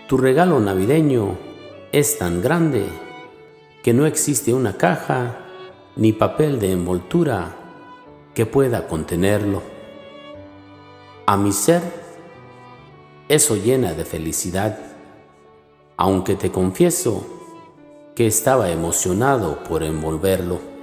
Tu regalo navideño es tan grande que no existe una caja ni papel de envoltura que pueda contenerlo. A mi ser, eso llena de felicidad, aunque te confieso que estaba emocionado por envolverlo.